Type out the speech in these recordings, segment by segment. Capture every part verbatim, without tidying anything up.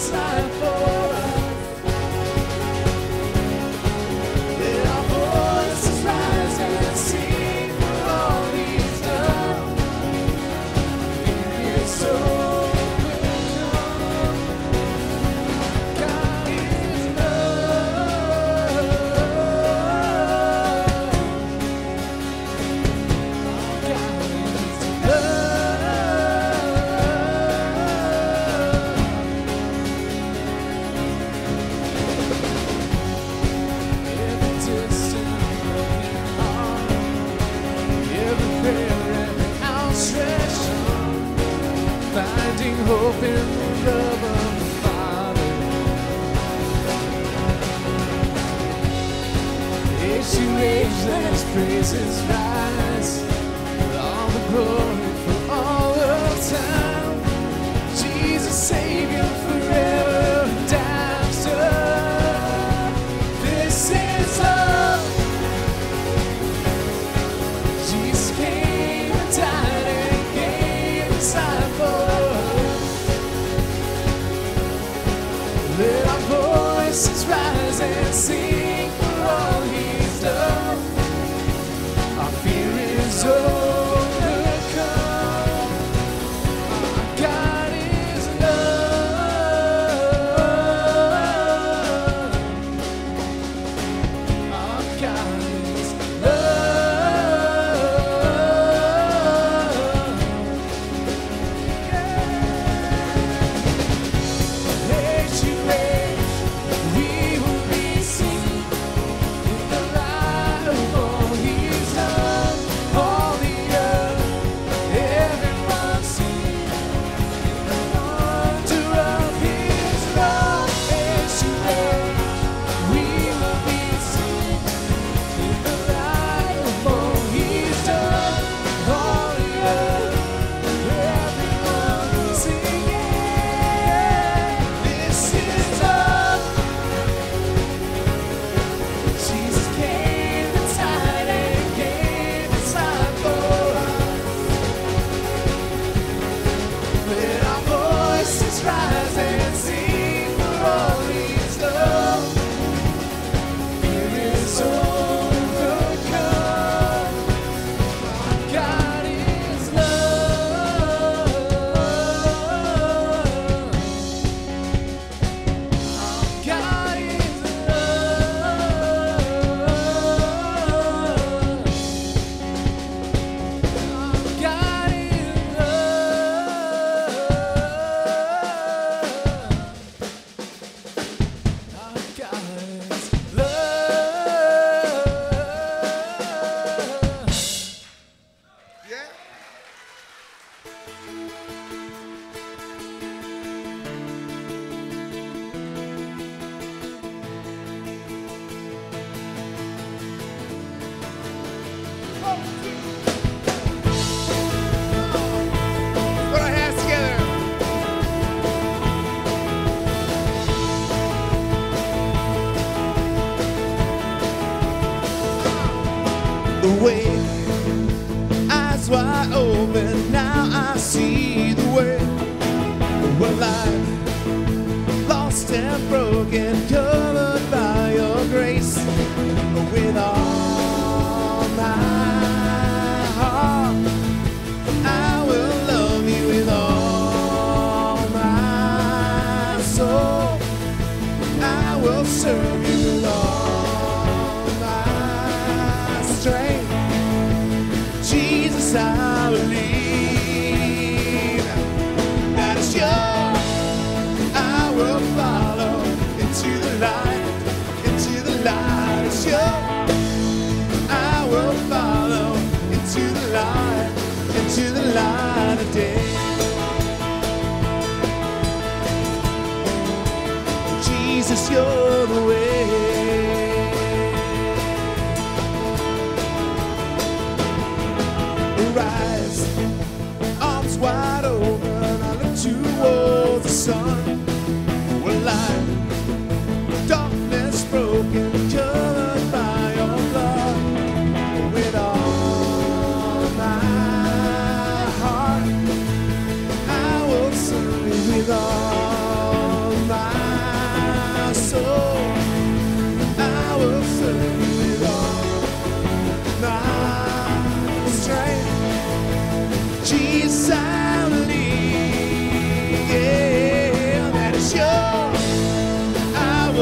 with all my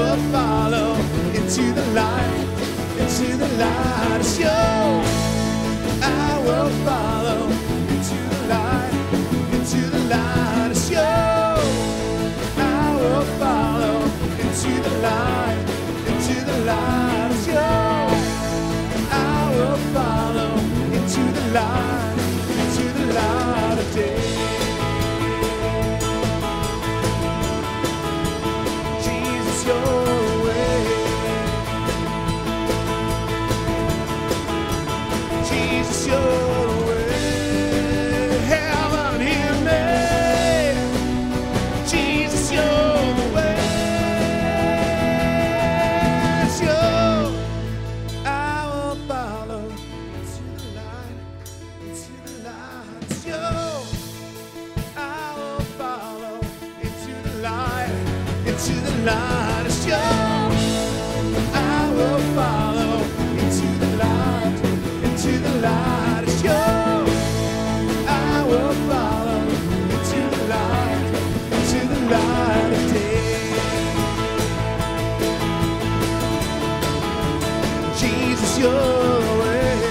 will follow into the light, into the light. Show, I will follow into the light, into the light. Show, I will follow into the light, into the light. Show, I will follow into the light, into the light of day. Jesus, your way. Jesus, your way. Heaven, hear me. Jesus, your way. Show, I will follow into the light, into the light. Show, I will follow into the light, into the light. Show, I will follow into the light, into the light. Show, I will follow into the light, into the light of day. Jesus, your way.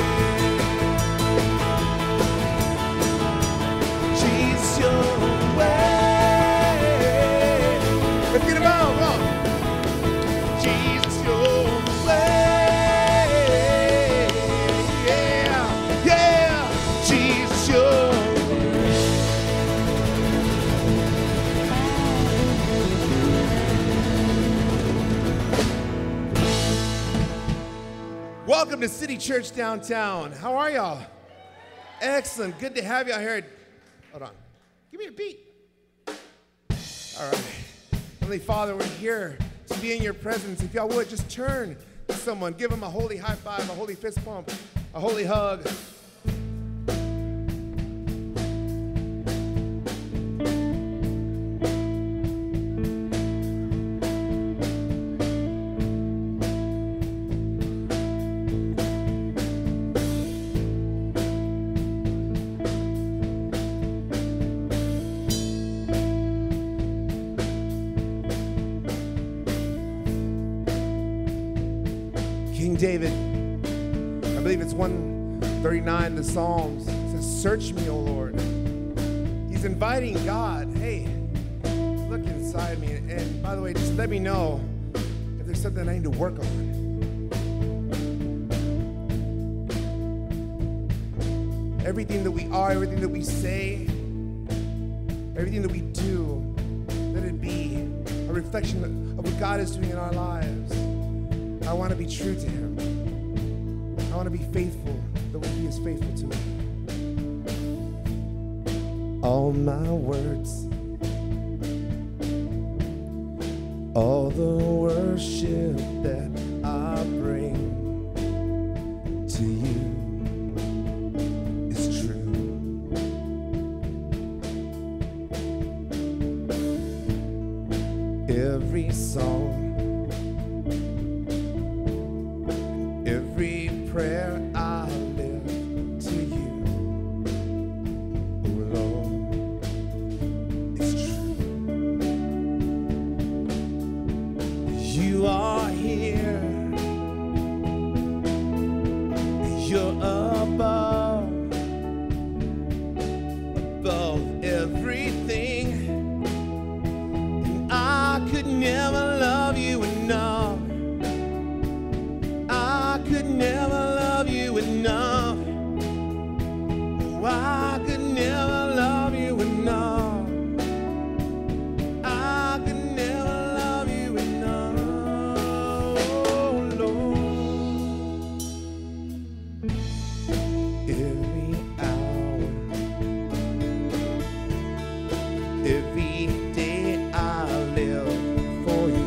Jesus, your way. Let's get him out, come on. Jesus, your way. Yeah, yeah. Jesus, your way. Welcome to City Church Downtown. How are y'all? Excellent. Good to have you out here. Hold on. Give me a beat. All right. Heavenly Father, we're here to be in your presence. If y'all would, just turn to someone. Give them a holy high five, a holy fist pump, a holy hug. King David, I believe it's one thirty-nine, the Psalms, says, search me, O Lord. He's inviting God, hey, look inside me. And, and by the way, just let me know if there's something I need to work on. Everything that we are, everything that we say, everything that we do, let it be a reflection of what God is doing in our lives. I want to be true to him. I want to be faithful the way he is faithful to me. All my words, all the worship that I bring to you is true. Every song, every prayer I live to you, oh Lord, it's true. You are here, you're above, above everything, and I could never love you enough. I could never love you enough. Oh, I could never love you enough. I could never love you enough. Oh, Lord. Every hour, every day I live for you.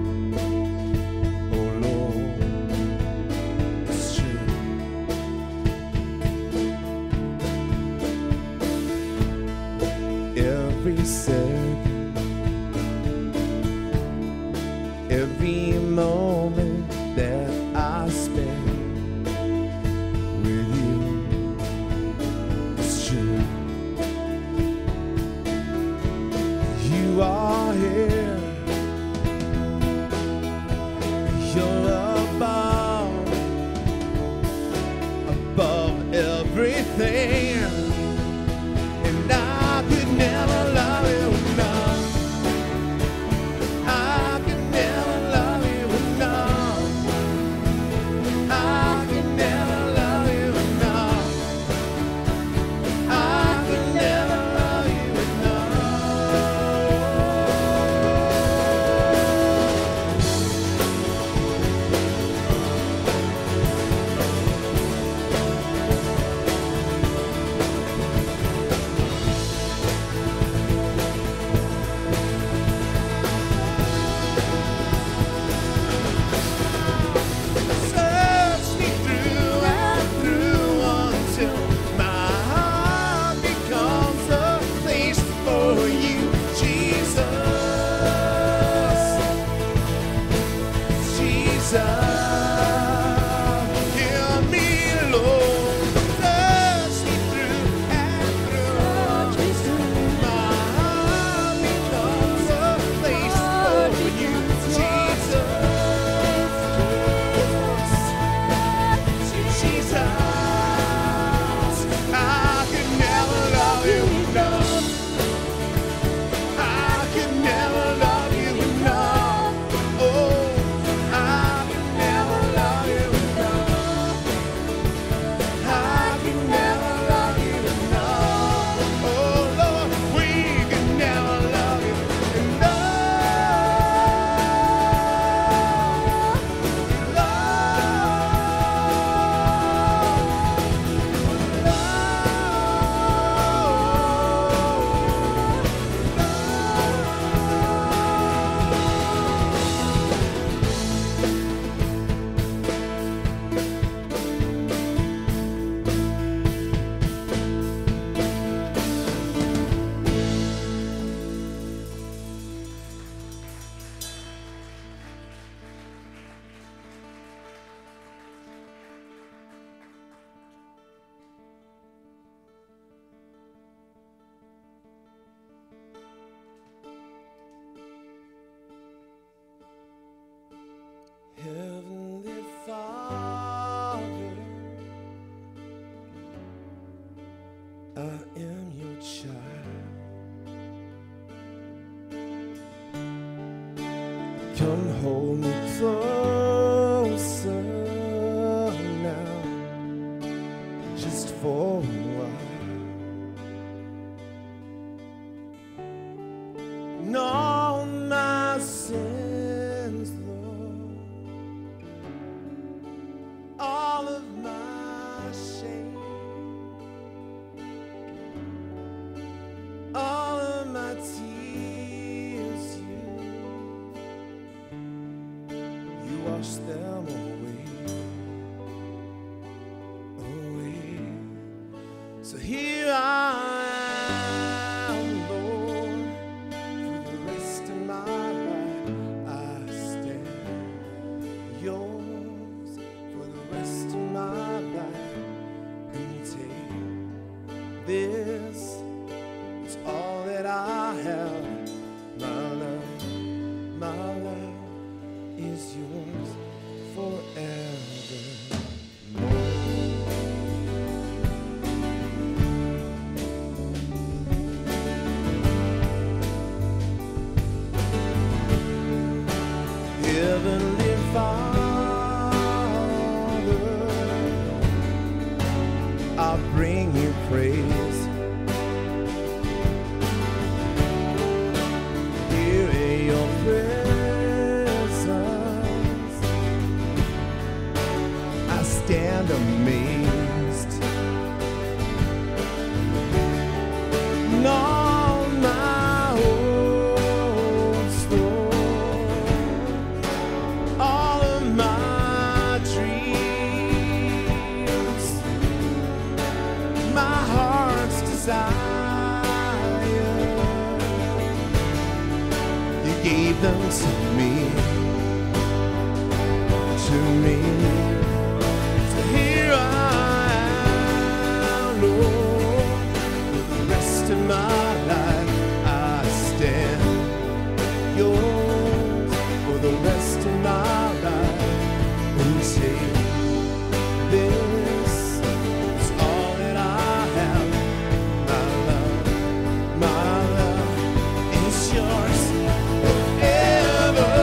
Oh, Lord. It's true. Every second, every moment that I spend with you is true. You are here, Come hold me closer now, just for a while. And all my sins, Lord, all of my shame, all of my tears, you, you wash them away, away. So here I am, Lord, for the rest of my life I stand yours for the rest of my life. And take this, it's all that I have. My love, my love is yours forever. Heavenly Father, I bring you praise. Here in your presence, I stand amazed. And all my hopes, Lord, all of my dreams, my heart's desire, you gave them to me, to me. So here I am, Lord, for the rest of my life I stand yours for the rest of my life. And say this is all that I have. My love, my love is yours forever.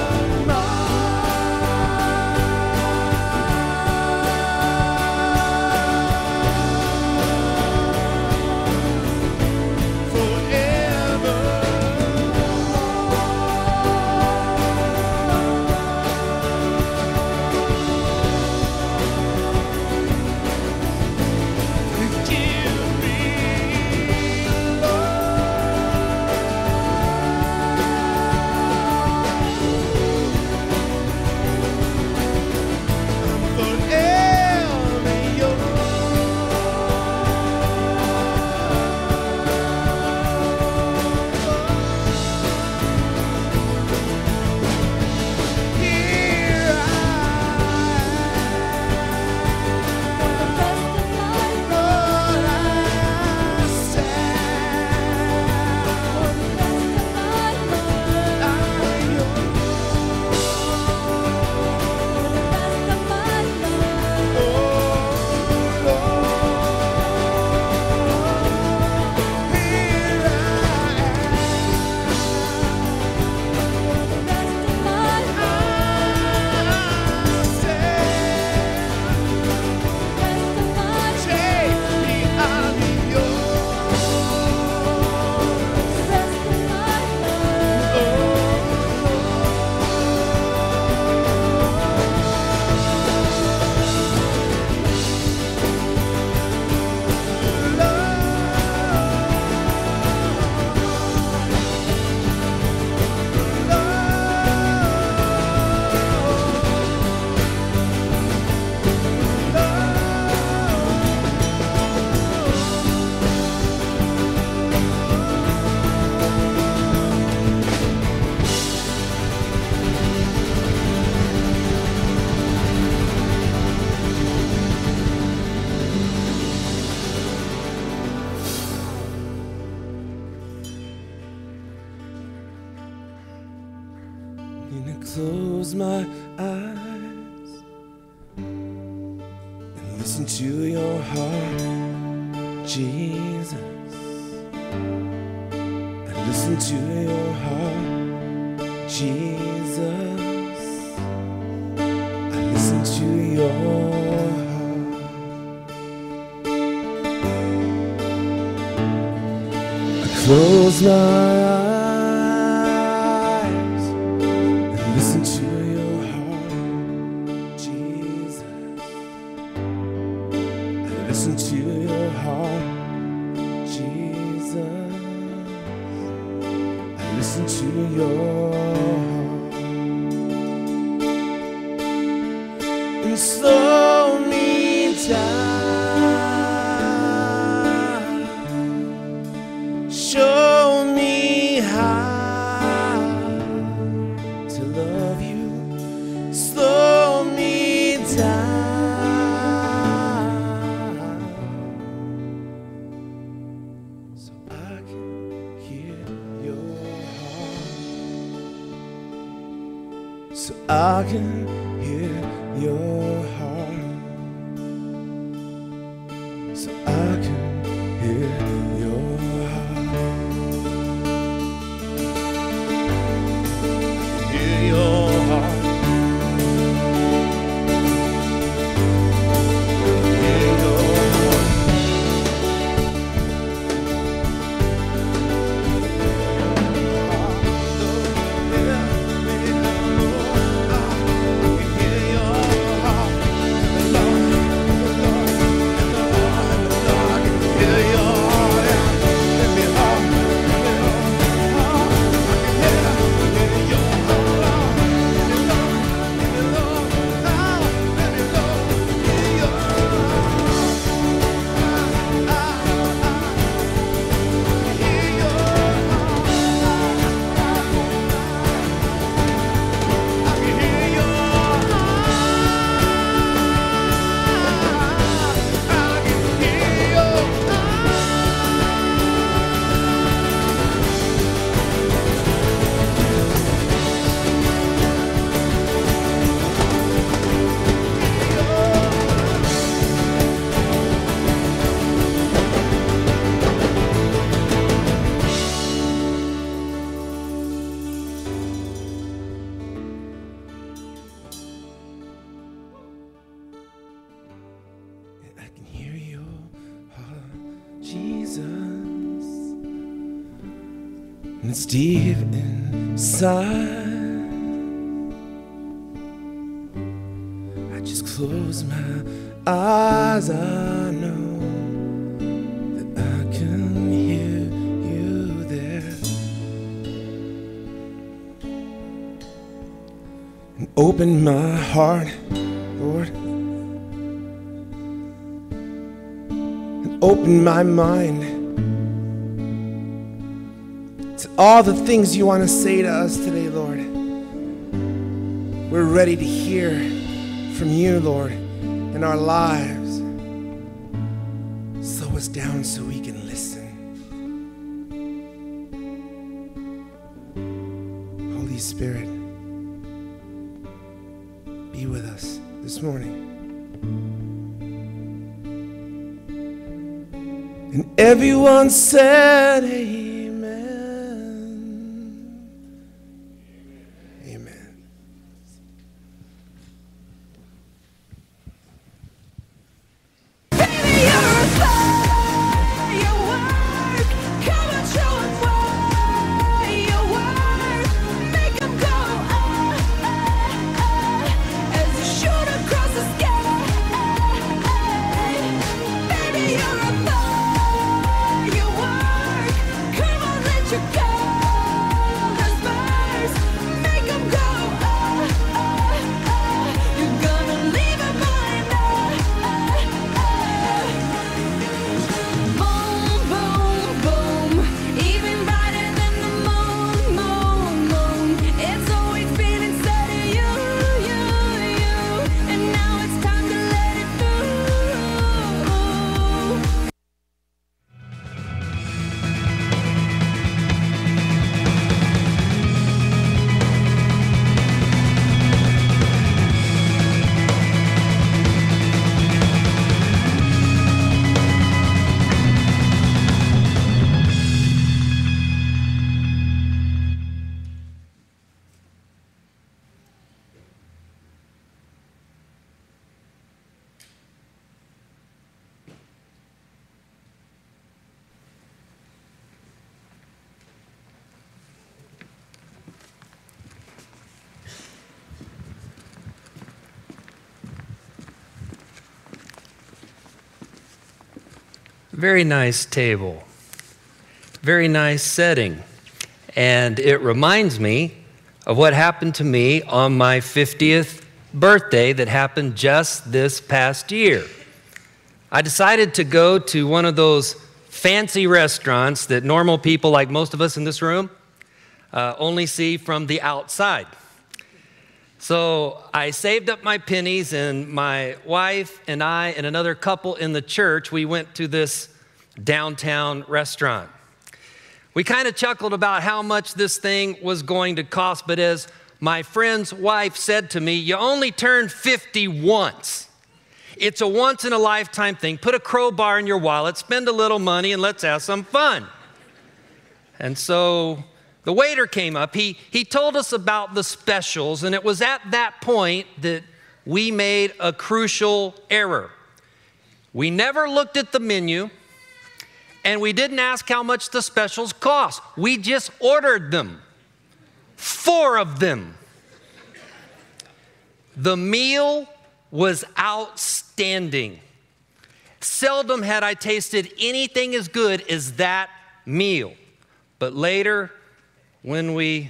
Close my eyes and listen to your heart, Jesus. And listen to your heart, Jesus. Jesus, I listen to your heart. I close my eyes and listen to your heart, Jesus. I listen to your heart, Jesus. I listen to your heart. And slow me down, show me how to love you. Slow me down so I can hear your heart, so I can hear your heart, so I can hear your heart. Hear your heart. Hear your heart. Jesus, and it's deep inside. I just close my eyes, I know that I can hear you there. And open my heart, Lord, open my mind to all the things you want to say to us today, Lord. We're ready to hear from you, Lord, in our lives. Slow us down so we can listen. Holy Spirit, be with us this morning. And everyone said, amen. Amen. Baby, you're a firework. Come on, show 'em why you work. Make 'em go, oh, oh, oh, as you shoot across the sky. Baby, you're a firework. Come on, let your colors burst. Make 'em go, Very nice table. Very nice setting. And it reminds me of what happened to me on my fiftieth birthday that happened just this past year. I decided to go to one of those fancy restaurants that normal people like most of us in this room uh, only see from the outside. So I saved up my pennies, and my wife and I and another couple in the church, we went to this downtown restaurant. We kind of chuckled about how much this thing was going to cost, but as my friend's wife said to me, you only turn fifty once. It's a once-in-a-lifetime thing. Put a crowbar in your wallet, spend a little money, and let's have some fun. And so the waiter came up. He, he told us about the specials, and it was at that point that we made a crucial error. We never looked at the menu, and we didn't ask how much the specials cost. We just ordered them. Four of them. The meal was outstanding. Seldom had I tasted anything as good as that meal. But later, when we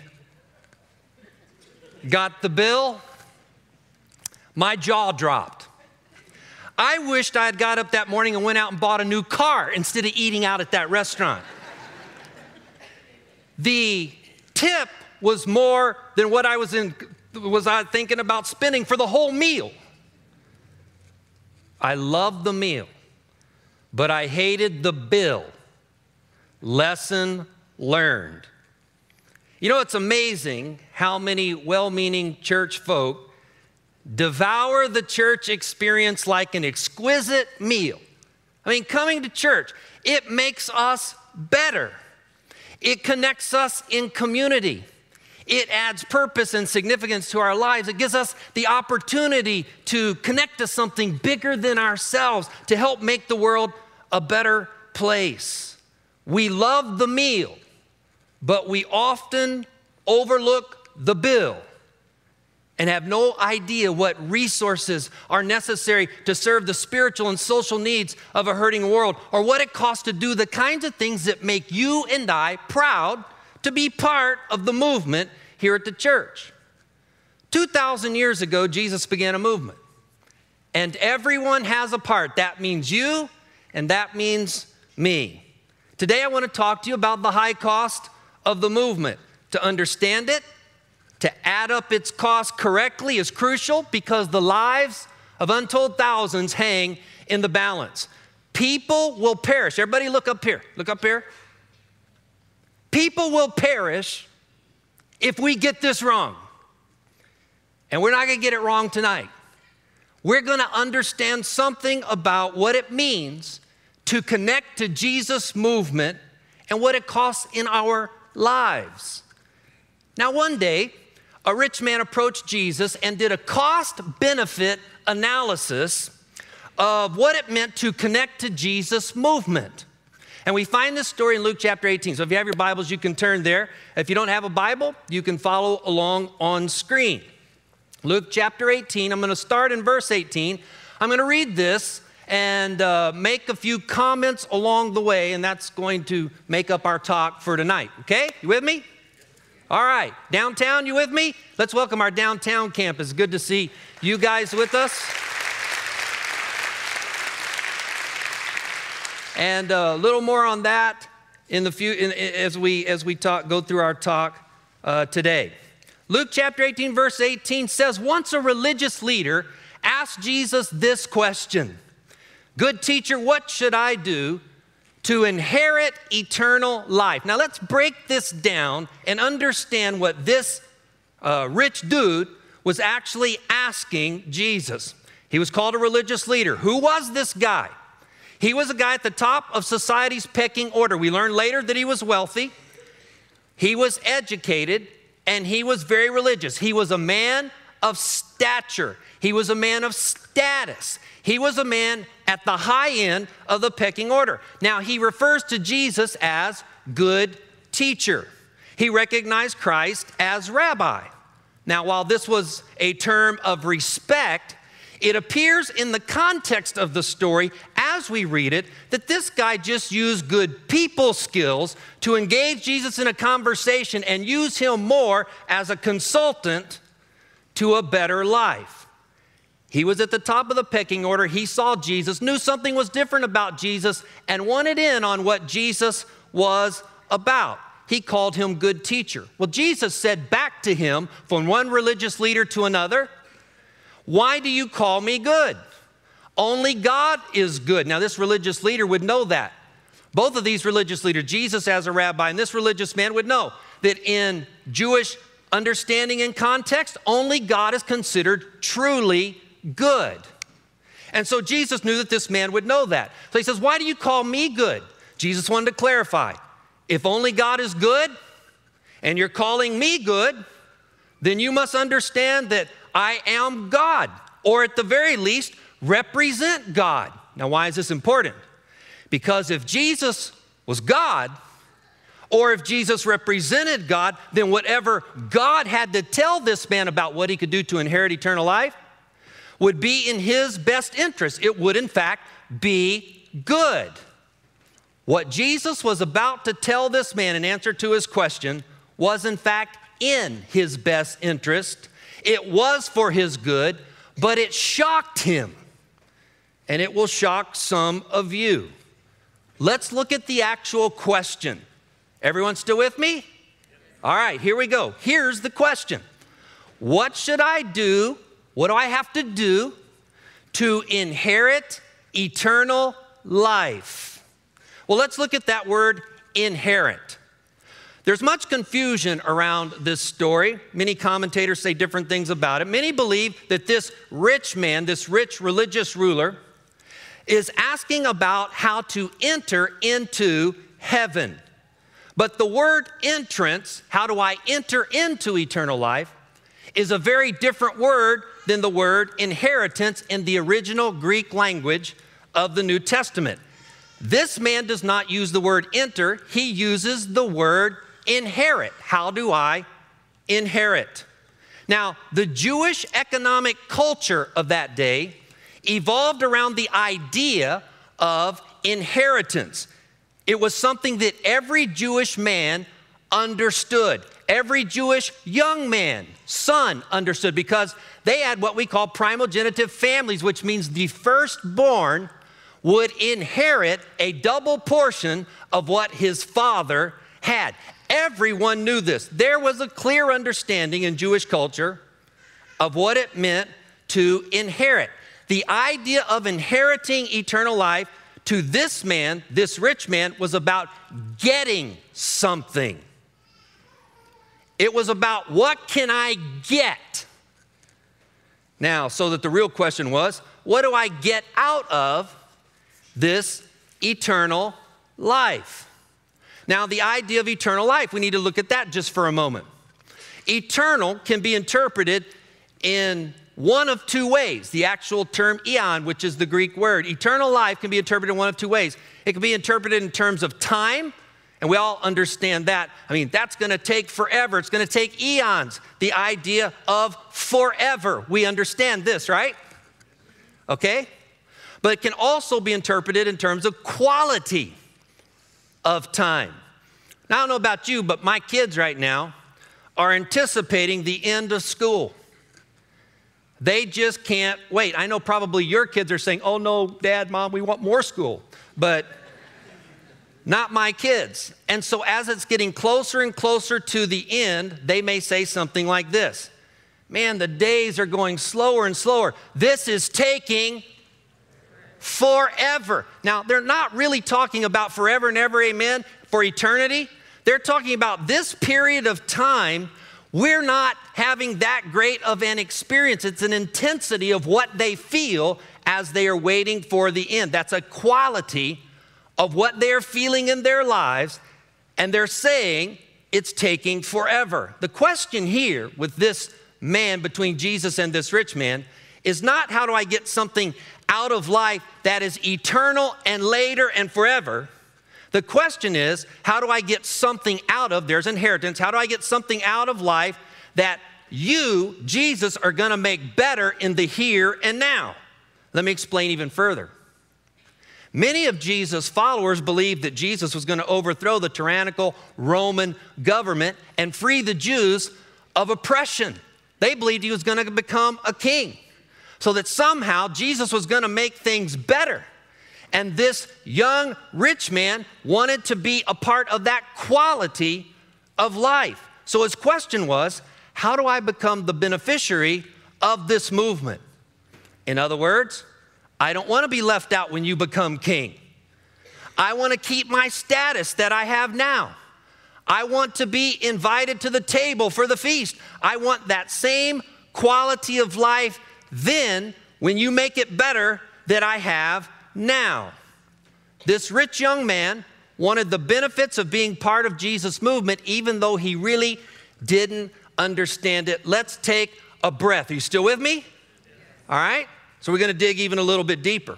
got the bill, my jaw dropped. I wished I had got up that morning and went out and bought a new car instead of eating out at that restaurant. The tip was more than what I was in, was I thinking about spending for the whole meal. I loved the meal, but I hated the bill. Lesson learned. You know, it's amazing how many well-meaning church folk devour the church experience like an exquisite meal. I mean, coming to church, it makes us better. It connects us in community. It adds purpose and significance to our lives. It gives us the opportunity to connect to something bigger than ourselves, to help make the world a better place. We love the meal, but we often overlook the bill and have no idea what resources are necessary to serve the spiritual and social needs of a hurting world, or what it costs to do the kinds of things that make you and I proud to be part of the movement here at the church. two thousand years ago, Jesus began a movement, and everyone has a part. That means you, and that means me. Today, I want to talk to you about the high cost of the movement. To understand it, to add up its cost correctly is crucial, because the lives of untold thousands hang in the balance. People will perish. Everybody look up here. Look up here. People will perish if we get this wrong. And we're not going to get it wrong tonight. We're going to understand something about what it means to connect to Jesus' movement and what it costs in our lives. Now, one day, a rich man approached Jesus and did a cost-benefit analysis of what it meant to connect to Jesus' movement. And we find this story in Luke chapter eighteen. So if you have your Bibles, you can turn there. If you don't have a Bible, you can follow along on screen. Luke chapter eighteen, I'm going to start in verse eighteen. I'm going to read this and uh, make a few comments along the way, and that's going to make up our talk for tonight. Okay? You with me? All right. Downtown, you with me? Let's welcome our downtown campus. Good to see you guys with us. And a little more on that in the few, in, as we as we talk, go through our talk uh, today. Luke chapter eighteen, verse eighteen says, once a religious leader asked Jesus this question: "Good teacher, what should I do to inherit eternal life?" Now let's break this down and understand what this uh, rich dude was actually asking Jesus. He was called a religious leader. Who was this guy? He was a guy at the top of society's pecking order. We learned later that he was wealthy, he was educated, and he was very religious. He was a man of stature. He was a man of status. He was a man at the high end of the pecking order. Now, he refers to Jesus as good teacher. He recognized Christ as rabbi. Now, while this was a term of respect, It appears in the context of the story as we read it that this guy just used good people skills to engage Jesus in a conversation and use him more as a consultant to a better life. He was at the top of the pecking order. He saw Jesus, knew something was different about Jesus, and wanted in on what Jesus was about. He called him good teacher. Well, Jesus said back to him from one religious leader to another, "Why do you call me good? Only God is good." Now, this religious leader would know that. Both of these religious leaders, Jesus as a rabbi and this religious man, would know that in Jewish understanding and context, only God is considered truly good. And so Jesus knew that this man would know that. So he says, "Why do you call me good?" Jesus wanted to clarify. If only God is good and you're calling me good, then you must understand that I am God, or at the very least, represent God. Now, why is this important? Because if Jesus was God, or if Jesus represented God, then whatever God had to tell this man about what he could do to inherit eternal life would be in his best interest. It would, in fact, be good. What Jesus was about to tell this man in answer to his question was, in fact, in his best interest. It was for his good, but it shocked him. And it will shock some of you. Let's look at the actual question. Everyone still with me? All right, here we go. Here's the question. What should I do? What do I have to do to inherit eternal life? Well, let's look at that word, inherit. There's much confusion around this story. Many commentators say different things about it. Many believe that this rich man, this rich religious ruler, is asking about how to enter into heaven. But the word entrance, how do I enter into eternal life, is a very different word than the word inheritance in the original Greek language of the New Testament. This man does not use the word enter, he uses the word inherit. How do I inherit? Now, the Jewish economic culture of that day evolved around the idea of inheritance. It was something that every Jewish man understood. Every Jewish young man, son, understood, because they had what we call primogenitive families, which means the firstborn would inherit a double portion of what his father had. Everyone knew this. There was a clear understanding in Jewish culture of what it meant to inherit. The idea of inheriting eternal life to this man, this rich man, was about getting something. It was about what can I get? Now, so that the real question was, what do I get out of this eternal life? Now, the idea of eternal life, we need to look at that just for a moment. Eternal can be interpreted in one of two ways. The actual term eon, which is the Greek word. Eternal life can be interpreted in one of two ways. It can be interpreted in terms of time, and we all understand that. I mean, that's going to take forever. It's going to take eons. The idea of forever. We understand this, right? Okay? But it can also be interpreted in terms of quality of time. Now, I don't know about you, but my kids right now are anticipating the end of school. They just can't wait. I know probably your kids are saying, "Oh no, Dad, Mom, we want more school." But not my kids. And so as it's getting closer and closer to the end, they may say something like this: "Man, the days are going slower and slower. This is taking forever." Now, they're not really talking about forever and ever, amen, for eternity. They're talking about this period of time. We're not having that great of an experience. It's an intensity of what they feel as they are waiting for the end. That's a quality of what they're feeling in their lives, and they're saying it's taking forever. The question here with this man, between Jesus and this rich man, is not how do I get something out of life that is eternal and later and forever. The question is, how do I get something out of, there's inheritance, how do I get something out of life that you, Jesus, are going to make better in the here and now. Let me explain even further. Many of Jesus' followers believed that Jesus was going to overthrow the tyrannical Roman government and free the Jews of oppression. They believed he was going to become a king, so that somehow Jesus was going to make things better. And this young rich man wanted to be a part of that quality of life. So his question was, how do I become the beneficiary of this movement? In other words, I don't want to be left out when you become king. I want to keep my status that I have now. I want to be invited to the table for the feast. I want that same quality of life then when you make it better that I have now. This rich young man wanted the benefits of being part of Jesus' movement even though he really didn't understand it. Let's take a breath. Are you still with me? All right? So we're going to dig even a little bit deeper.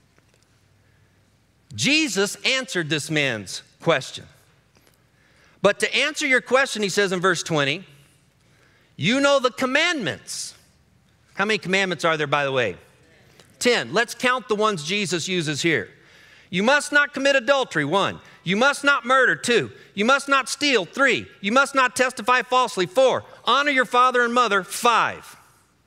Jesus answered this man's question. But to answer your question, he says in verse twenty, you know the commandments. How many commandments are there, by the way? Ten. Let's count the ones Jesus uses here. You must not commit adultery, one. You must not murder, two. You must not steal, three. You must not testify falsely, four. Honor your father and mother, five.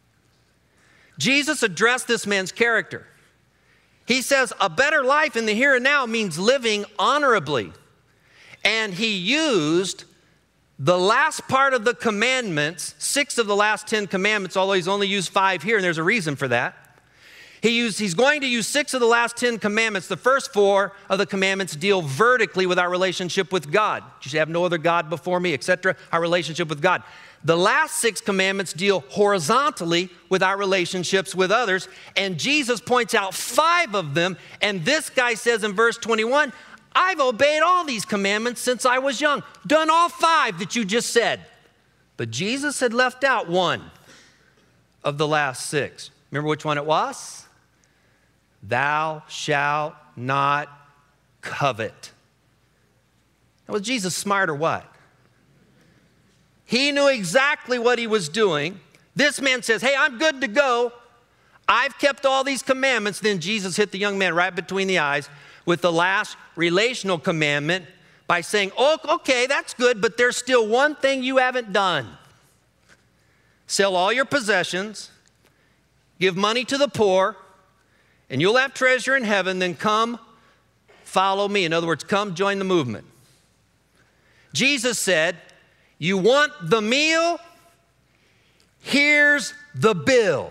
Jesus addressed this man's character. He says a better life in the here and now means living honorably. And he used the last part of the commandments, six of the last ten commandments, although he's only used five here, and there's a reason for that. He used, he's going to use six of the last ten commandments. The first four of the commandments deal vertically with our relationship with God. You should have no other God before me, et cetera, our relationship with God. The last six commandments deal horizontally with our relationships with others, and Jesus points out five of them, and this guy says in verse twenty-one, I've obeyed all these commandments since I was young, done all five that you just said. But Jesus had left out one of the last six. Remember which one it was? Thou shalt not covet. Now, was Jesus smart or what? He knew exactly what he was doing. This man says, hey, I'm good to go. I've kept all these commandments. Then Jesus hit the young man right between the eyes with the last relational commandment by saying, oh, okay, that's good, but there's still one thing you haven't done. Sell all your possessions, give money to the poor, and you'll have treasure in heaven. Then come, follow me. In other words, come join the movement. Jesus said, you want the meal? Here's the bill.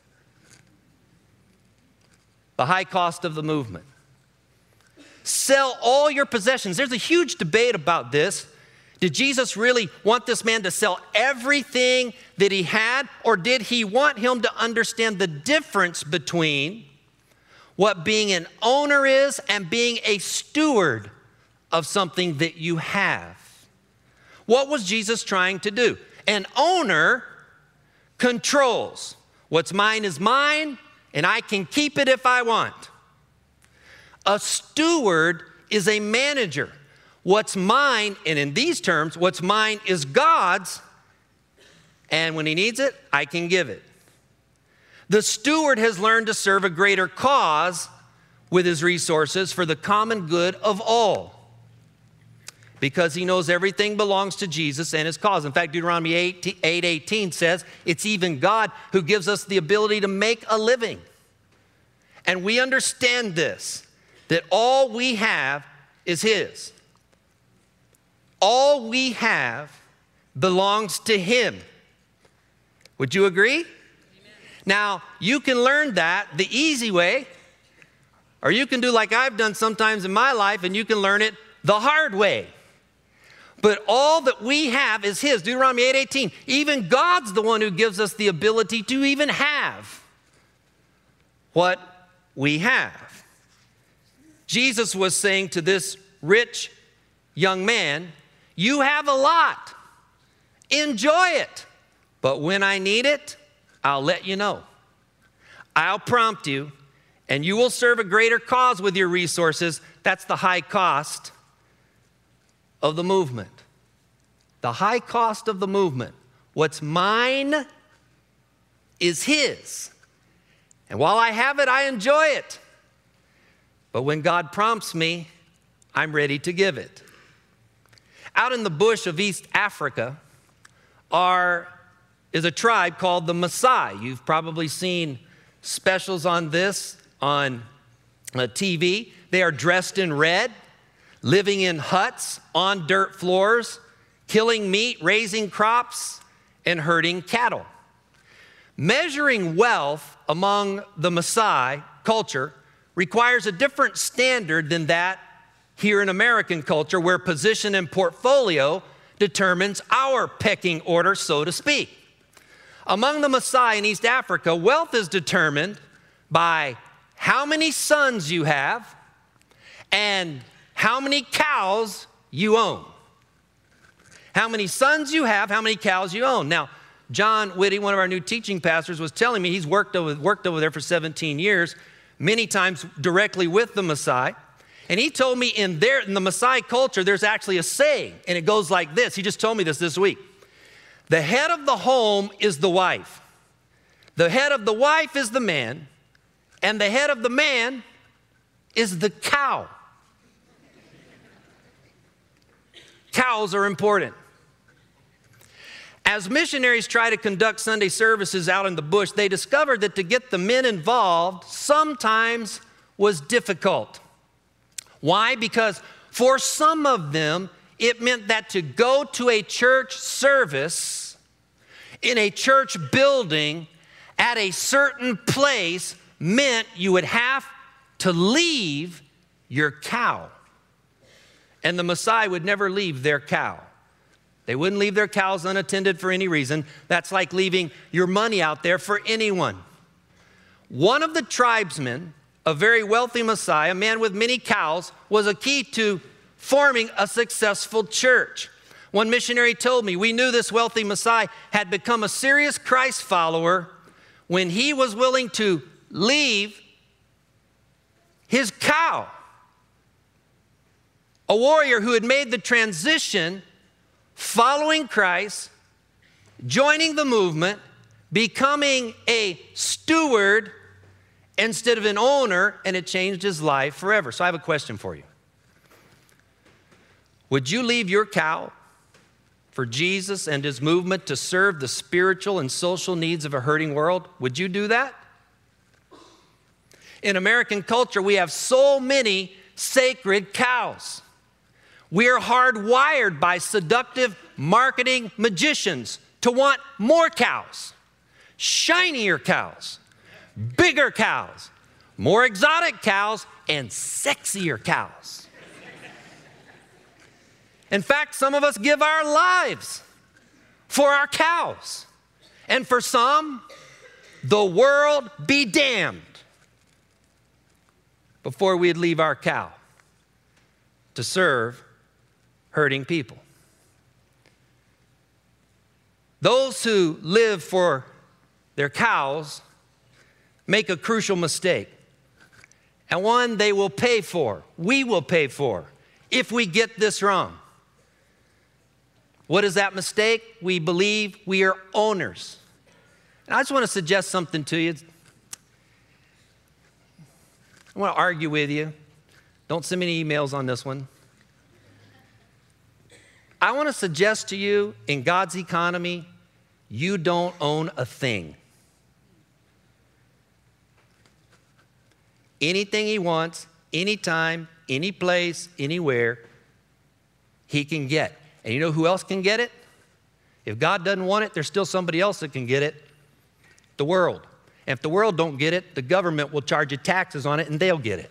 The high cost of the movement. Sell all your possessions. There's a huge debate about this. Did Jesus really want this man to sell everything that he had, or did he want him to understand the difference between what being an owner is and being a steward of something that you have? What was Jesus trying to do? An owner controls. What's mine is mine, and I can keep it if I want. A steward is a manager. What's mine, and in these terms, what's mine is God's, and when he needs it, I can give it. The steward has learned to serve a greater cause with his resources for the common good of all, because he knows everything belongs to Jesus and his cause. In fact, Deuteronomy eight eighteen says, it's even God who gives us the ability to make a living. And we understand this, that all we have is his. All we have belongs to him. Would you agree? Amen. Now, you can learn that the easy way, or you can do like I've done sometimes in my life, and you can learn it the hard way. But all that we have is his. Deuteronomy eight eighteen. Even God's the one who gives us the ability to even have what we have. Jesus was saying to this rich young man, you have a lot. Enjoy it. But when I need it, I'll let you know. I'll prompt you, and you will serve a greater cause with your resources. That's the high cost of the movement. The high cost of the movement. What's mine is his. And while I have it, I enjoy it. But when God prompts me, I'm ready to give it. Out in the bush of East Africa are, is a tribe called the Maasai. You've probably seen specials on this on uh, T V. They are dressed in red, living in huts on dirt floors, killing meat, raising crops, and herding cattle. Measuring wealth among the Maasai culture requires a different standard than that here in American culture, where position and portfolio determines our pecking order, so to speak. Among the Maasai in East Africa, wealth is determined by how many sons you have and how many cows you own. How many sons you have, how many cows you own. Now, John Whitty, one of our new teaching pastors, was telling me he's worked over, worked over there for seventeen years, many times directly with the Maasai. And he told me in, their, in the Maasai culture, there's actually a saying, and it goes like this. He just told me this this week. The head of the home is the wife. The head of the wife is the man, and the head of the man is the cow. Cows are important. As missionaries try to conduct Sunday services out in the bush, they discovered that to get the men involved sometimes was difficult. Why? Because for some of them, it meant that to go to a church service in a church building at a certain place meant you would have to leave your cow. And the Maasai would never leave their cow. They wouldn't leave their cows unattended for any reason. That's like leaving your money out there for anyone. One of the tribesmen, a very wealthy Maasai, a man with many cows, was a key to forming a successful church. One missionary told me, we knew this wealthy Maasai had become a serious Christ follower when he was willing to leave his cow. A warrior who had made the transition, following Christ, joining the movement, becoming a steward instead of an owner, and it changed his life forever. So I have a question for you. Would you leave your cow for Jesus and his movement to serve the spiritual and social needs of a hurting world? Would you do that? In American culture, we have so many sacred cows. We are hardwired by seductive marketing magicians to want more cows, shinier cows, bigger cows, more exotic cows, and sexier cows. In fact, some of us give our lives for our cows. And for some, the world be damned before we'd leave our cow to serve hurting people. Those who live for their cows make a crucial mistake, and one they will pay for, we will pay for, if we get this wrong. What is that mistake? We believe we are owners. And I just want to suggest something to you. I want to argue with you. Don't send me any emails on this one. I want to suggest to you, in God's economy, you don't own a thing. Anything he wants, anytime, any place, anywhere, he can get. And you know who else can get it? If God doesn't want it, there's still somebody else that can get it, the world. And if the world don't get it, the government will charge you taxes on it and they'll get it.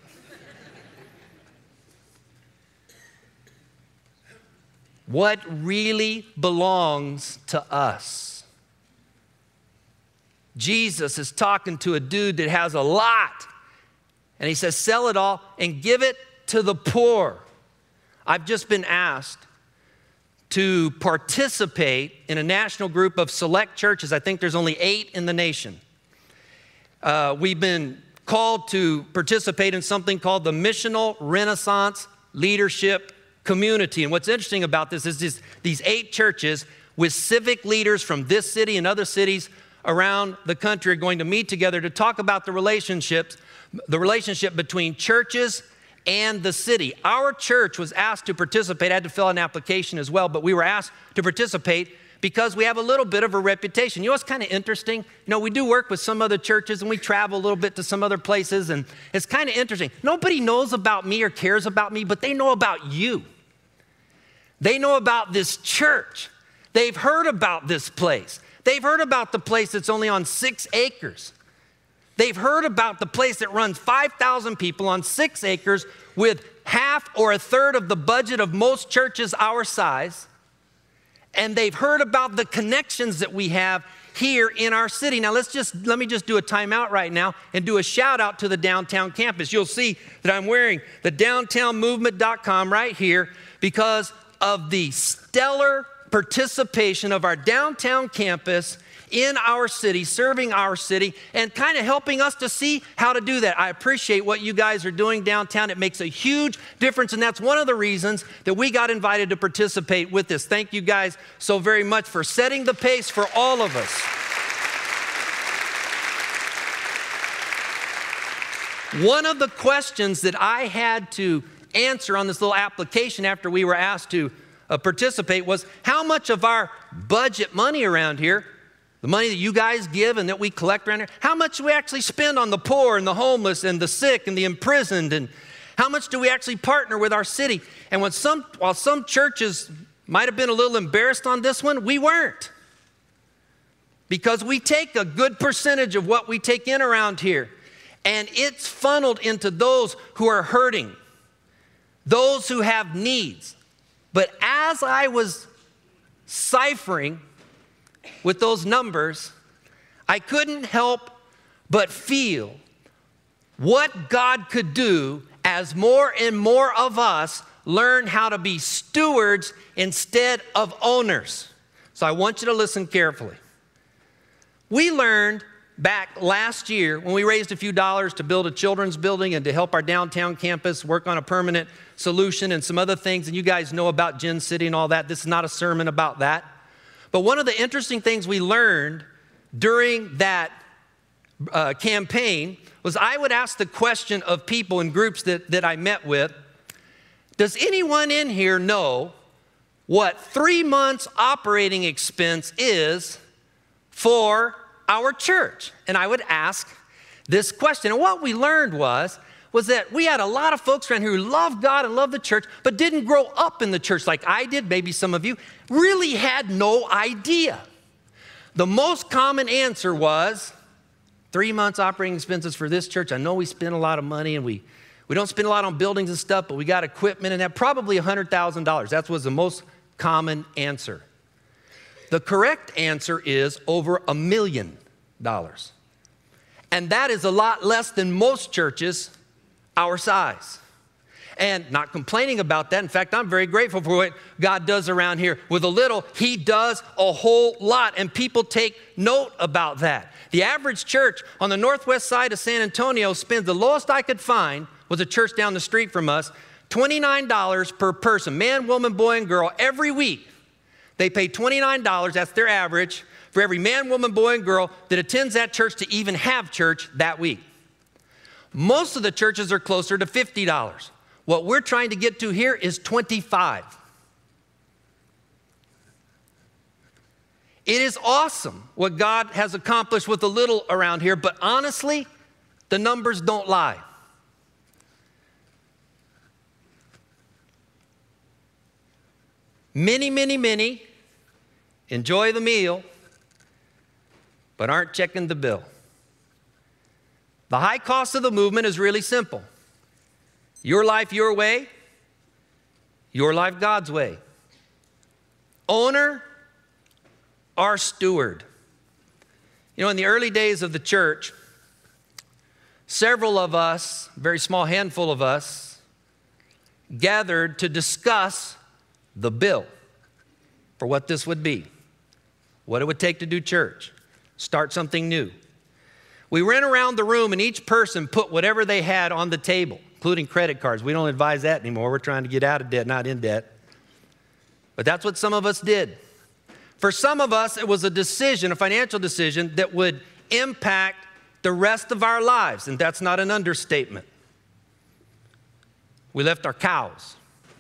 What really belongs to us? Jesus is talking to a dude that has a lot. And he says, sell it all and give it to the poor. I've just been asked to participate in a national group of select churches. I think there's only eight in the nation. Uh, we've been called to participate in something called the Missional Renaissance Leadership Community. And what's interesting about this is this, these eight churches, with civic leaders from this city and other cities around the country are going to meet together to talk about the relationships, the relationship between churches and the city. Our church was asked to participate. I had to fill out an application as well, but we were asked to participate because we have a little bit of a reputation. You know what's kind of interesting? You know, we do work with some other churches and we travel a little bit to some other places, and it's kind of interesting. Nobody knows about me or cares about me, but they know about you. They know about this church. They've heard about this place. They've heard about the place that's only on six acres. They've heard about the place that runs five thousand people on six acres with half or a third of the budget of most churches our size. And they've heard about the connections that we have here in our city. Now let's just, let me just do a timeout right now and do a shout out to the downtown campus. You'll see that I'm wearing the downtown movement dot com right here because of the stellar participation of our downtown campus in our city, serving our city, and kind of helping us to see how to do that. I appreciate what you guys are doing downtown. It makes a huge difference, and that's one of the reasons that we got invited to participate with this. Thank you guys so very much for setting the pace for all of us. One of the questions that I had to answer on this little application after we were asked to uh, participate was, how much of our budget money around here, the money that you guys give and that we collect around here, how much do we actually spend on the poor and the homeless and the sick and the imprisoned? And how much do we actually partner with our city? And when some, while some churches might have been a little embarrassed on this one, we weren't. Because we take a good percentage of what we take in around here, and it's funneled into those who are hurting, those who have needs. But as I was ciphering with those numbers, I couldn't help but feel what God could do as more and more of us learn how to be stewards instead of owners. So I want you to listen carefully. We learned back last year when we raised a few dollars to build a children's building and to help our downtown campus work on a permanent solution and some other things, and you guys know about Gen City and all that. This is not a sermon about that. But one of the interesting things we learned during that uh, campaign was I would ask the question of people in groups that, that I met with, does anyone in here know what three months operating expense is for our church? And I would ask this question. And what we learned was, was that we had a lot of folks around here who loved God and loved the church, but didn't grow up in the church like I did, maybe some of you, really had no idea. The most common answer was, three months operating expenses for this church. I know we spend a lot of money, and we, we don't spend a lot on buildings and stuff, but we got equipment and that, probably one hundred thousand dollars. That was the most common answer. The correct answer is over a million dollars. And that is a lot less than most churches our size. And not complaining about that. In fact, I'm very grateful for what God does around here. With a little, He does a whole lot, and people take note about that. The average church on the northwest side of San Antonio spends, the lowest I could find was a church down the street from us, twenty-nine dollars per person, man, woman, boy, and girl, every week. They pay twenty-nine dollars, that's their average, for every man, woman, boy, and girl that attends that church to even have church that week. Most of the churches are closer to fifty dollars. What we're trying to get to here is twenty-five dollars. It is awesome what God has accomplished with a little around here, but honestly, the numbers don't lie. Many, many, many enjoy the meal, but aren't checking the bill. The high cost of the movement is really simple. Your life your way, your life God's way. Owner or steward. You know, in the early days of the church, several of us, a very small handful of us, gathered to discuss the bill for what this would be, what it would take to do church, start something new. We ran around the room and each person put whatever they had on the table, including credit cards. We don't advise that anymore. We're trying to get out of debt, not in debt. But that's what some of us did. For some of us, it was a decision, a financial decision that would impact the rest of our lives, and that's not an understatement. We left our cows,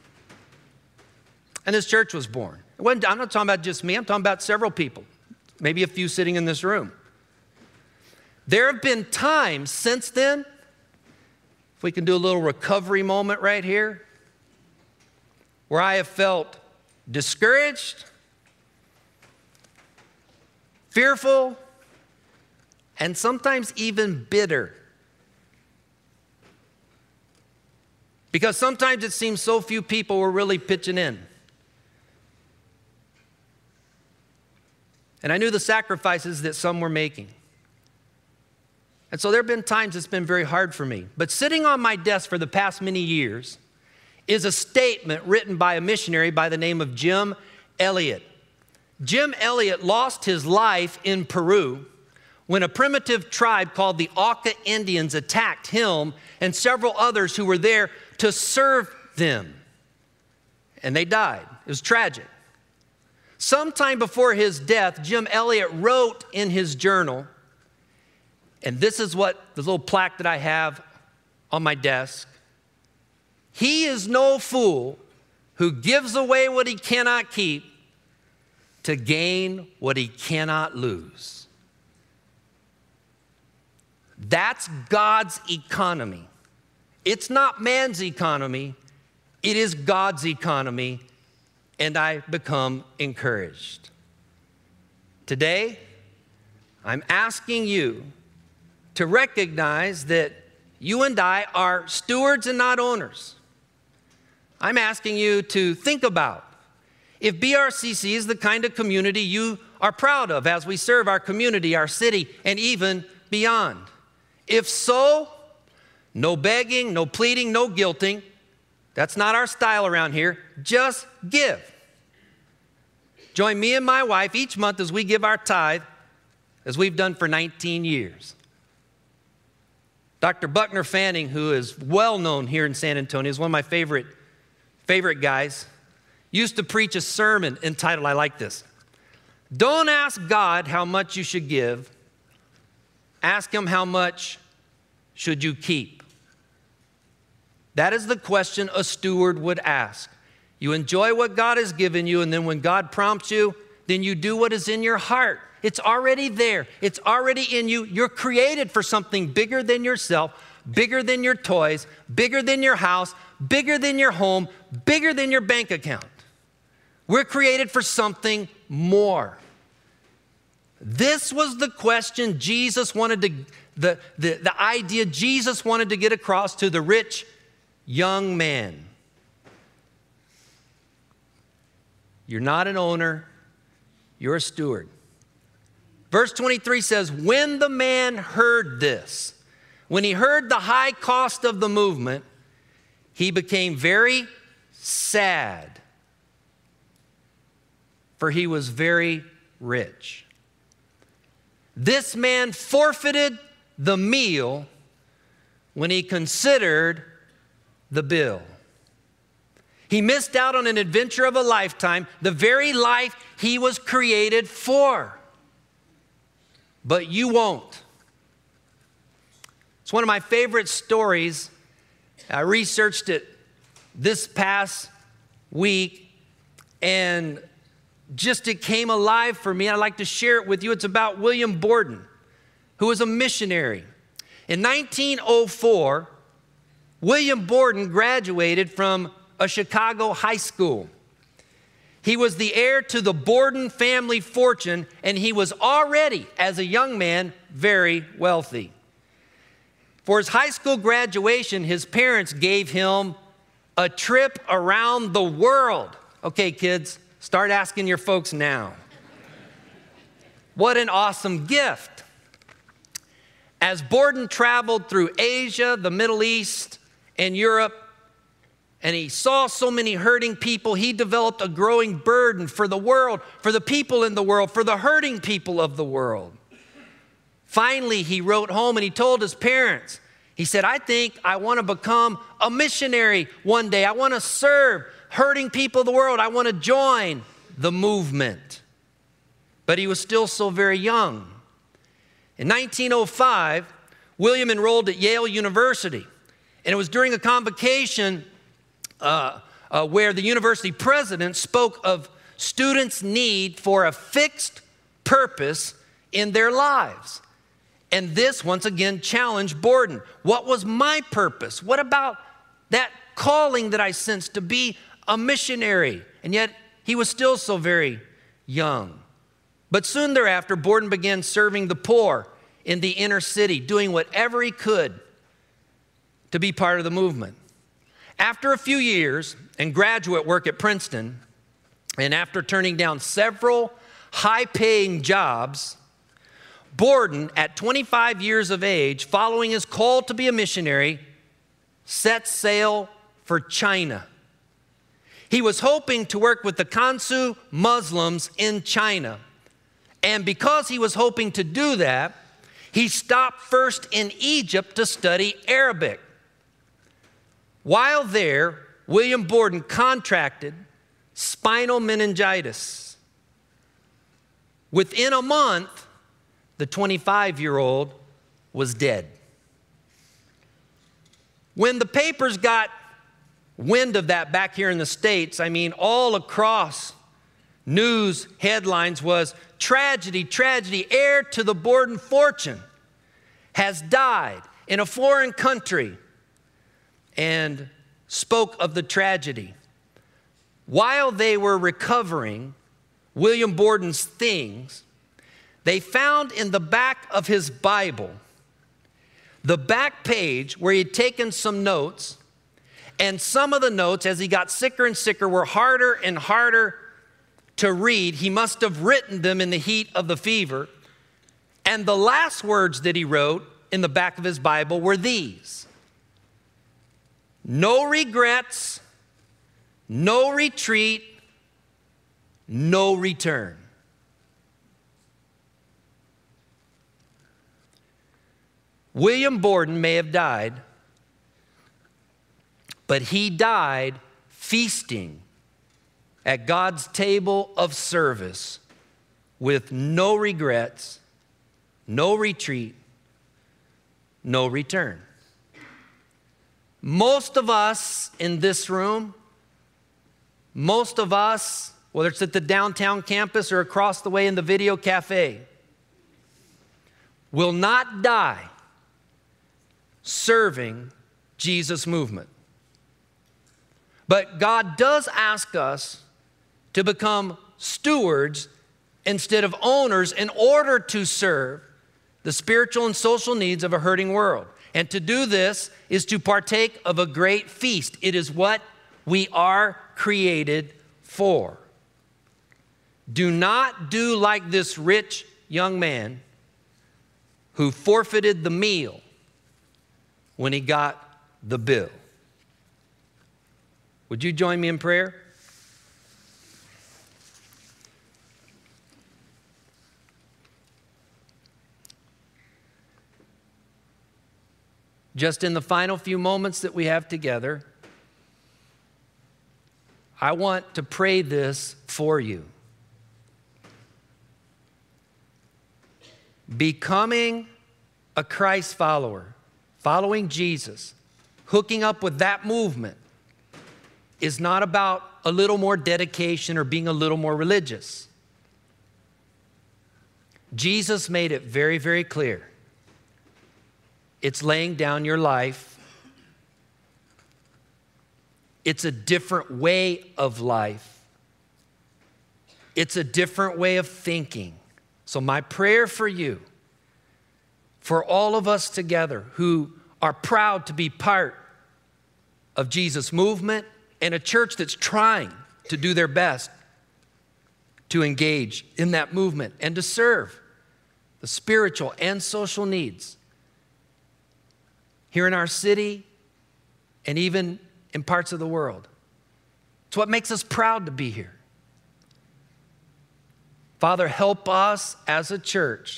and this church was born. It wasn't, I'm not talking about just me, I'm talking about several people, maybe a few sitting in this room. There have been times since then, if we can do a little recovery moment right here, where I have felt discouraged, fearful, and sometimes even bitter. Because sometimes it seems so few people were really pitching in. And I knew the sacrifices that some were making. And so there have been times it's been very hard for me. But sitting on my desk for the past many years is a statement written by a missionary by the name of Jim Elliot. Jim Elliot lost his life in Peru when a primitive tribe called the Auca Indians attacked him and several others who were there to serve them. And they died. It was tragic. Sometime before his death, Jim Elliot wrote in his journal, and this is what the little plaque that I have on my desk: "He is no fool who gives away what he cannot keep to gain what he cannot lose." That's God's economy. It's not man's economy. It is God's economy, and I become encouraged. Today, I'm asking you to recognize that you and I are stewards and not owners. I'm asking you to think about if B R C C is the kind of community you are proud of as we serve our community, our city, and even beyond. If so, no begging, no pleading, no guilting. That's not our style around here. Just give. Join me and my wife each month as we give our tithe, as we've done for nineteen years. Doctor Buckner Fanning, who is well known here in San Antonio, is one of my favorite, favorite guys, used to preach a sermon entitled, I like this: "Don't ask God how much you should give. Ask him how much should you keep." That is the question a steward would ask. You enjoy what God has given you, and then when God prompts you, then you do what is in your heart. It's already there. It's already in you. You're created for something bigger than yourself, bigger than your toys, bigger than your house, bigger than your home, bigger than your bank account. We're created for something more. This was the question Jesus wanted to, the, the, the idea Jesus wanted to get across to the rich young man. You're not an owner, you're a steward. Verse twenty-three says, when the man heard this, when he heard the high cost of the movement, he became very sad, for he was very rich. This man forfeited the meal when he considered the bill. He missed out on an adventure of a lifetime, the very life he was created for. But you won't. It's one of my favorite stories. I researched it this past week, and just it came alive for me. I'd like to share it with you. It's about William Borden, who was a missionary. In nineteen oh four, William Borden graduated from a Chicago high school. He was the heir to the Borden family fortune, and he was already, as a young man, very wealthy. For his high school graduation, his parents gave him a trip around the world. Okay, kids, start asking your folks now. What an awesome gift. As Borden traveled through Asia, the Middle East, and Europe, and he saw so many hurting people, he developed a growing burden for the world, for the people in the world, for the hurting people of the world. Finally, he wrote home and he told his parents, he said, I think I want to become a missionary one day. I want to serve hurting people of the world. I want to join the movement. but he was still so very young. In nineteen oh five, William enrolled at Yale University, and it was during a convocation uh, uh, where the university president spoke of students' need for a fixed purpose in their lives. And this, once again, challenged Borden. What was my purpose? What about that calling that I sensed to be a missionary? And yet, he was still so very young. But soon thereafter, Borden began serving the poor in the inner city, doing whatever he could to be part of the movement. After a few years and graduate work at Princeton, and after turning down several high-paying jobs, Borden, at twenty-five years of age, following his call to be a missionary, set sail for China. He was hoping to work with the Kansu Muslims in China. And because he was hoping to do that, he stopped first in Egypt to study Arabic. While there, William Borden contracted spinal meningitis. Within a month, the twenty-five-year-old was dead. When the papers got wind of that back here in the States, I mean, all across news headlines was, tragedy, tragedy, heir to the Borden fortune has died in a foreign country, and spoke of the tragedy. While they were recovering William Borden's things, they found in the back of his Bible, the back page where he had taken some notes, and some of the notes, as he got sicker and sicker, were harder and harder to read. He must have written them in the heat of the fever. And the last words that he wrote in the back of his Bible were these: no regrets, no retreat, no return. William Borden may have died, but he died feasting at God's table of service with no regrets, no retreat, no return. Most of us in this room, most of us, whether it's at the downtown campus or across the way in the video cafe, will not die serving Jesus' movement. But God does ask us to become stewards instead of owners in order to serve the spiritual and social needs of a hurting world. And to do this is to partake of a great feast. It is what we are created for. Do not do like this rich young man who forfeited the meal when he got the bill. Would you join me in prayer? Just in the final few moments that we have together, I want to pray this for you. Becoming a Christ follower, following Jesus, hooking up with that movement, is not about a little more dedication or being a little more religious. Jesus made it very, very clear. It's laying down your life. It's a different way of life. It's a different way of thinking. So my prayer for you, for all of us together who are proud to be part of Jesus' movement and a church that's trying to do their best to engage in that movement and to serve the spiritual and social needs here in our city and even in parts of the world. It's what makes us proud to be here. Father, help us as a church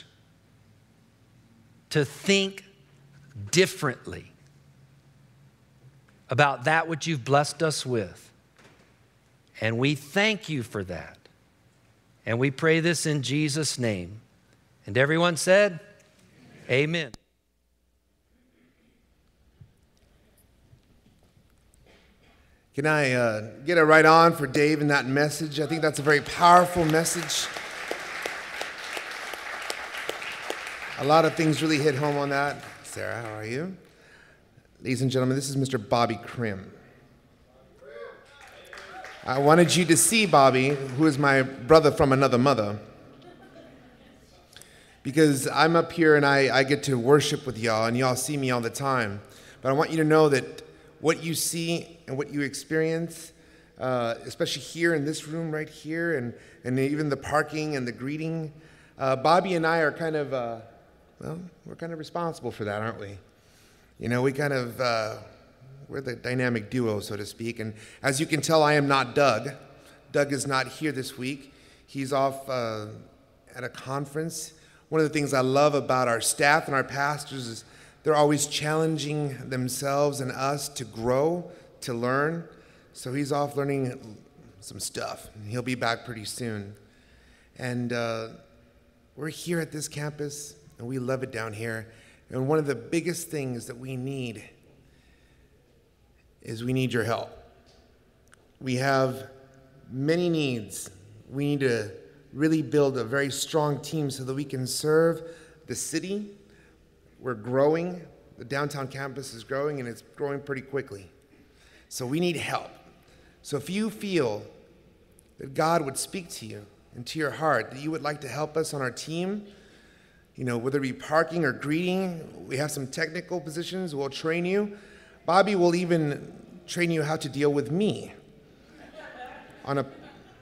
to think differently about that which you've blessed us with. And we thank you for that. And we pray this in Jesus' name. And everyone said, amen. Can I uh, get it right on for Dave in that message? I think that's a very powerful message. A lot of things really hit home on that. Sarah, how are you? Ladies and gentlemen, this is Mister Bobby Krim. I wanted you to see Bobby, who is my brother from another mother, because I'm up here and I, I get to worship with y'all, and y'all see me all the time. But I want you to know that what you see and what you experience, uh, especially here in this room right here, and, and even the parking and the greeting, uh, Bobby and I are kind of, uh, well, we're kind of responsible for that, aren't we? You know, we kind of, uh, we're the dynamic duo, so to speak. And as you can tell, I am not Doug. Doug is not here this week. He's off uh, at a conference. One of the things I love about our staff and our pastors is they're always challenging themselves and us to grow, to learn. So he's off learning some stuff. He'll be back pretty soon. And uh, we're here at this campus, and we love it down here. And one of the biggest things that we need is we need your help. We have many needs. We need to really build a very strong team so that we can serve the city. We're growing. The downtown campus is growing, and it's growing pretty quickly. So we need help. So if you feel that God would speak to you and to your heart, that you would like to help us on our team, you know, whether it be parking or greeting, we have some technical positions. We'll train you. Bobby will even train you how to deal with me on a...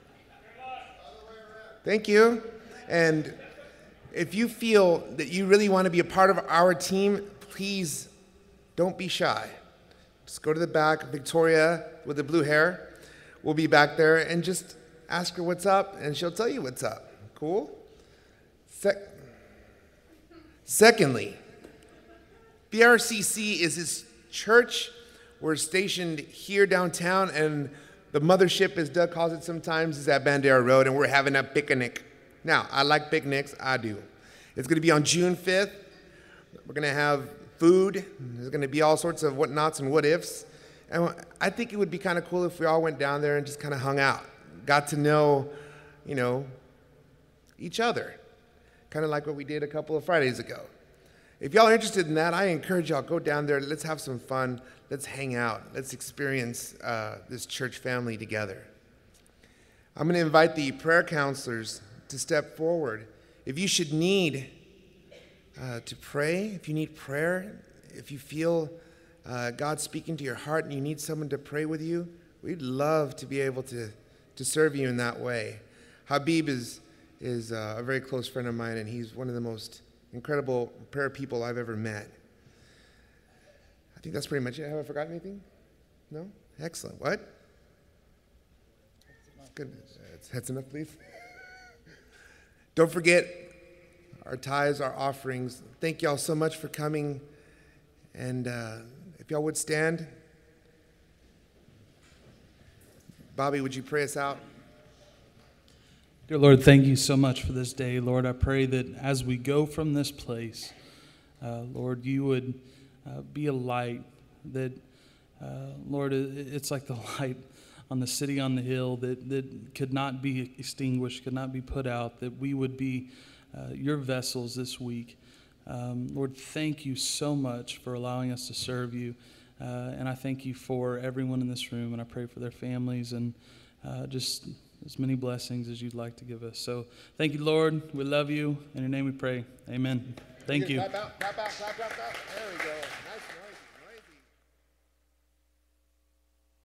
Thank you. And if you feel that you really want to be a part of our team, please don't be shy. Just go to the back. Victoria with the blue hair will be back there, and just ask her what's up, and she'll tell you what's up. Cool? Sec- Secondly, B R C C is this church. We're stationed here downtown, and the mothership, as Doug calls it sometimes, is at Bandera Road, and we're having a picnic. Now, I like picnics. I do. It's going to be on June fifth. We're going to have food. There's going to be all sorts of what-nots and what-ifs. And I think it would be kind of cool if we all went down there and just kind of hung out, got to know, you know, each other, kind of like what we did a couple of Fridays ago. If y'all are interested in that, I encourage y'all, go down there. Let's have some fun. Let's hang out. Let's experience uh, this church family together. I'm going to invite the prayer counselors to step forward. If you should need uh, to pray, if you need prayer, if you feel uh, God speaking to your heart and you need someone to pray with you, we'd love to be able to, to serve you in that way. Habib is, is uh, a very close friend of mine, and he's one of the most incredible prayer people I've ever met. I think that's pretty much it. Have I forgotten anything? No? Excellent. What? Good. That's enough, please. Don't forget our tithes, our offerings. Thank y'all so much for coming. And uh, if y'all would stand. Bobby, would you pray us out? Dear Lord, thank you so much for this day. Lord, I pray that as we go from this place, uh, Lord, you would uh, be a light that, uh, Lord, it's like the light on the city on the hill that, that could not be extinguished, could not be put out, that we would be uh, your vessels this week. Um, Lord, thank you so much for allowing us to serve you. Uh, and I thank you for everyone in this room, and I pray for their families and uh, just as many blessings as you'd like to give us. So thank you, Lord. We love you. In your name we pray. Amen. Thank you. Clap out, clap out, clap out, clap. There we go.